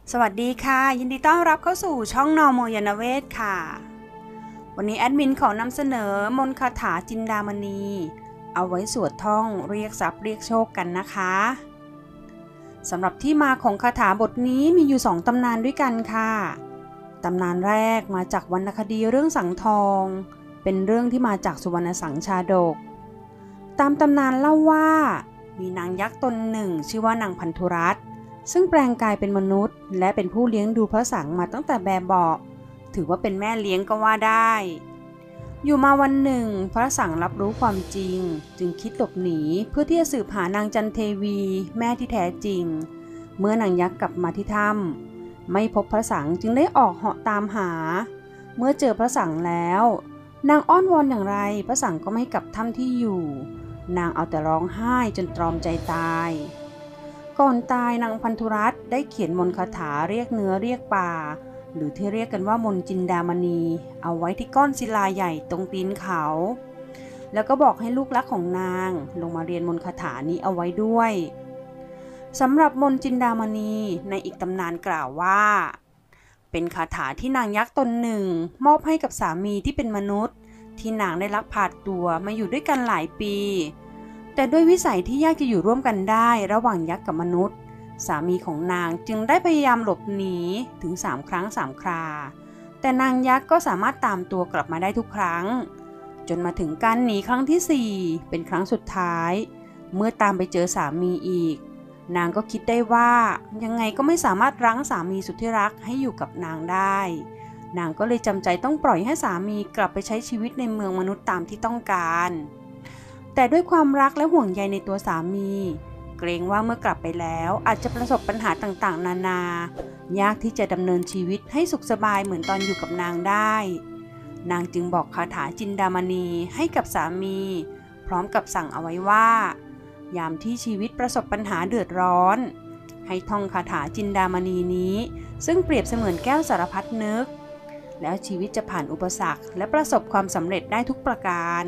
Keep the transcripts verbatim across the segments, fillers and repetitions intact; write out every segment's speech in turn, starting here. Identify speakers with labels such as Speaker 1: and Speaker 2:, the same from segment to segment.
Speaker 1: สวัสดีค่ะยินดีต้อนรับเข้าสู่ช่องนอโมยนเวศค่ะวันนี้แอดมินขอนำเสนอมนต์คาถาจินดามณีเอาไว้สวดท่องเรียกทรัพย์เรียกโชคกันนะคะสำหรับที่มาของคาถาบทนี้มีอยู่สองตำนานด้วยกันค่ะตำนานแรกมาจากวรรณคดีเรื่องสังทองเป็นเรื่องที่มาจากสุวรรณสังชาดกตามตำนานเล่าว่ามีนางยักษ์ตนหนึ่งชื่อว่านางพันธุรัตน์ซึ่งแปลงกายเป็นมนุษย์และเป็นผู้เลี้ยงดูพระสังมาตั้งแต่แบบเบาะถือว่าเป็นแม่เลี้ยงก็ว่าได้อยู่มาวันหนึ่งพระสังรับรู้ความจริงจึงคิดหลบหนีเพื่อที่จะสืบหานางจันเทวีแม่ที่แท้จริงเมื่อนางยักษ์กลับมาที่ถ้ำไม่พบพระสังจึงได้ออกเหาะตามหาเมื่อเจอพระสังแล้วนางอ้อนวอนอย่างไรพระสังก็ไม่กลับถ้ำที่อยู่นางเอาแต่ร้องไห้จนตรอมใจตายก่อนตายนางพันธุรัตน์ได้เขียนมนต์คาถาเรียกเนื้อเรียกป่าหรือที่เรียกกันว่ามนต์จินดามณีเอาไว้ที่ก้อนศิลาใหญ่ตรงตีนเขาแล้วก็บอกให้ลูกรักของนางลงมาเรียนมนต์คาถานี้เอาไว้ด้วยสำหรับมนต์จินดามณีในอีกตำนานกล่าวว่าเป็นคาถาที่นางยักษ์ตนหนึ่งมอบให้กับสามีที่เป็นมนุษย์ที่นางได้ลักพาตัวมาอยู่ด้วยกันหลายปีแต่ด้วยวิสัยที่ยากจะอยู่ร่วมกันได้ระหว่างยักษ์กับมนุษย์สามีของนางจึงได้พยายามหลบหนีถึงสามครั้งสามคราแต่นางยักษ์ก็สามารถตามตัวกลับมาได้ทุกครั้งจนมาถึงการหนีครั้งที่สี่เป็นครั้งสุดท้ายเมื่อตามไปเจอสามีอีกนางก็คิดได้ว่ายังไงก็ไม่สามารถรั้งสามีสุดที่รักให้อยู่กับนางได้นางก็เลยจำใจต้องปล่อยให้สามีกลับไปใช้ชีวิตในเมืองมนุษย์ตามที่ต้องการแต่ด้วยความรักและห่วงใยในตัวสามีเกรงว่าเมื่อกลับไปแล้วอาจจะประสบปัญหาต่างๆนานายากที่จะดำเนินชีวิตให้สุขสบายเหมือนตอนอยู่กับนางได้นางจึงบอกคาถาจินดามณีให้กับสามีพร้อมกับสั่งเอาไว้ว่ายามที่ชีวิตประสบปัญหาเดือดร้อนให้ท่องคาถาจินดามณีนี้ซึ่งเปรียบเสมือนแก้วสารพัดนึกแล้วชีวิตจะผ่านอุปสรรคและประสบความสำเร็จได้ทุกประการ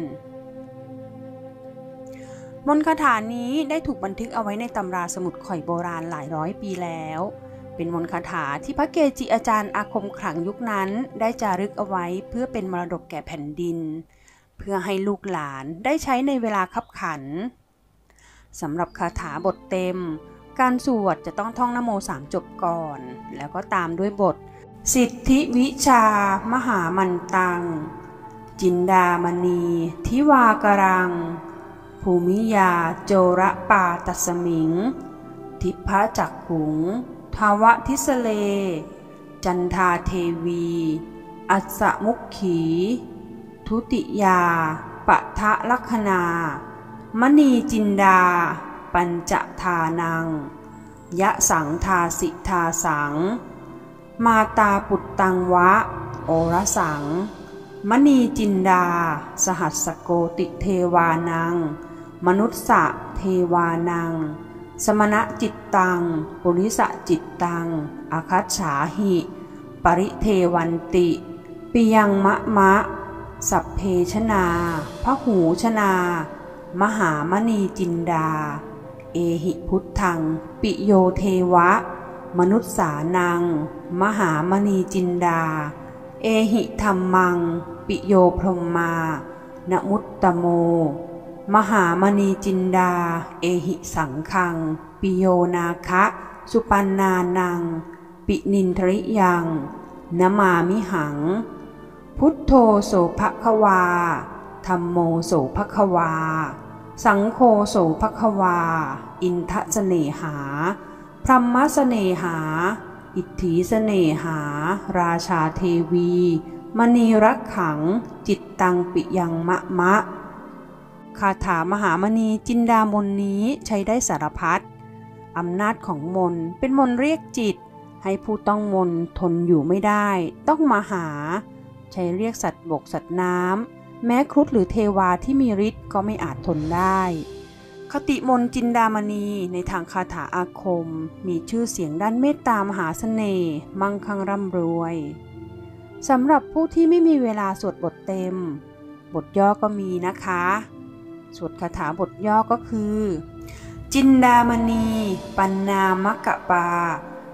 Speaker 1: มนต์คาถานี้ได้ถูกบันทึกเอาไว้ในตำราสมุดข่อยโบราณหลายร้อยปีแล้วเป็นมนต์คาถาที่พระเกจิอาจารย์อาคมขลังยุคนั้นได้จารึกเอาไว้เพื่อเป็นมรดกแก่แผ่นดินเพื่อให้ลูกหลานได้ใช้ในเวลาคับขันสำหรับคาถาบทเต็มการสวดจะต้องท่องนะโมสามจบก่อนแล้วก็ตามด้วยบทสิทธิวิชามหามันตังจินดามณีทิวากรังภูมิยาโจระปาตัสมิงทิพะจักขุงทาวะทิสเลจันทาเทวีอัสสมุขขีทุติยาปะทะลัคนามณีจินดาปัญจทานังยะสังทาสิทาสังมาตาปุตตังวะโอรสังมณีจินดาสหัสสโกติเทวานังมนุสสะเทวานังสมณจิตตังปุริสจิตตังอาคัจฉาหิปริเทวันติปิยังมะมะสัพเพชนาพหูชนามหามณีจินดาเอหิพุทธังปิโยเทวะมนุสสานังมหามณีจินดาเอหิธัมมังปิโยพรหมานะมุตตโมมหามณีจินดาเอหิสังฆังปิโยนาคะสุปันนานังปินินทริยังนะมามิหังพุทโธโสภควาธัมโมโสภควาสังโฆโสภควาอินทเสเนหาพรหมเสเนหาอิทธิเสเนหาราชาเทวีมณีรักขังจิตตังปิยังมะมะคาถามหามณีจินดามนนี้ใช้ได้สารพัดอำนาจของมนเป็นมนเรียกจิตให้ผู้ต้องมนทนอยู่ไม่ได้ต้องมาหาใช้เรียกสัตว์บกสัตว์น้ำแม้ครุฑหรือเทวาที่มีฤทธิ์ก็ไม่อาจทนได้คติมนต์จินดามณีในทางคาถาอาคมมีชื่อเสียงด้านเมตตามหาเสน่ห์มั่งคั่งร่ำรวยสำหรับผู้ที่ไม่มีเวลาสวดบทเต็มบทย่อก็มีนะคะสวดคาถาบทย่อก็คือจินดามณีปันนามกะปา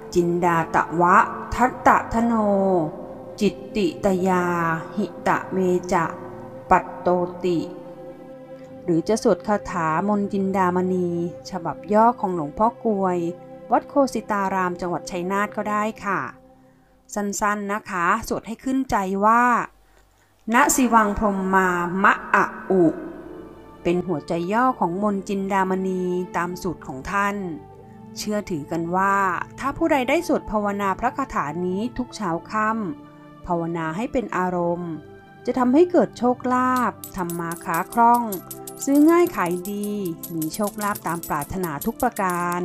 Speaker 1: จินดาตะวะทัตตะทโนจิตติตยาหิตะเมจะปัตโตติหรือจะสวดคาถามนจินดามณีฉบับย่อของหลวงพ่อกลวยวัดโคสิตารามจังหวัดชัยนาทก็ได้ค่ะสั้นๆนะคะสวดให้ขึ้นใจว่าณสิวังพรหมมามะอะอุเป็นหัวใจย่อของมนจินดามณีตามสูตรของท่านเชื่อถือกันว่าถ้าผู้ใดได้สวดภาวนาพระคาถานี้ทุกเช้าค่ำภาวนาให้เป็นอารมณ์จะทำให้เกิดโชคลาภทำมาค้าคล่องซื้อง่ายขายดีมีโชคลาภตามปรารถนาทุกประการ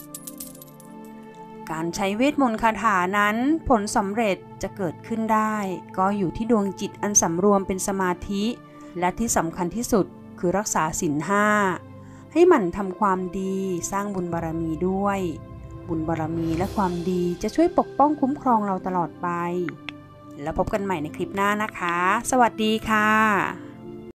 Speaker 1: การใช้เวทมนต์คาถานั้นผลสำเร็จจะเกิดขึ้นได้ก็อยู่ที่ดวงจิตอันสำรวมเป็นสมาธิและที่สำคัญที่สุดคือรักษาศีลห้าให้หมั่นทำความดีสร้างบุญบารมีด้วยบุญบารมีและความดีจะช่วยปกป้องคุ้มครองเราตลอดไปแล้วพบกันใหม่ในคลิปหน้านะคะสวัสดีค่ะ